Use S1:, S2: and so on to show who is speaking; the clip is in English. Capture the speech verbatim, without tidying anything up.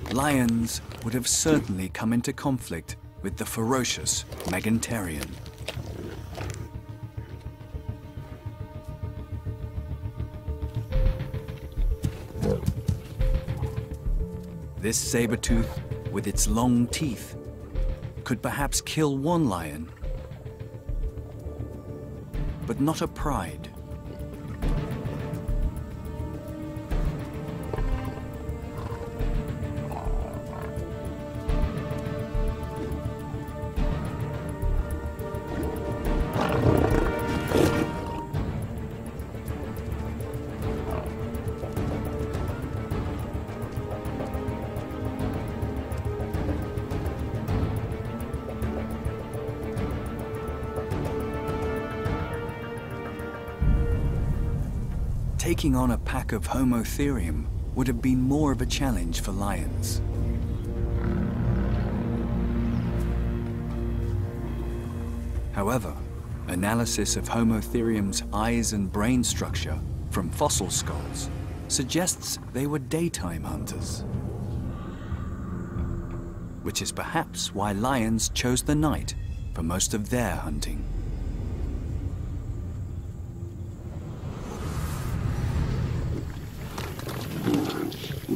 S1: lions would have certainly come into conflict with the ferocious Meganterian. This saber-tooth, with its long teeth, could perhaps kill one lion, but not a pride. Taking on a pack of Homotherium would have been more of a challenge for lions. However, analysis of Homotherium's eyes and brain structure from fossil skulls suggests they were daytime hunters, which is perhaps why lions chose the night for most of their hunting.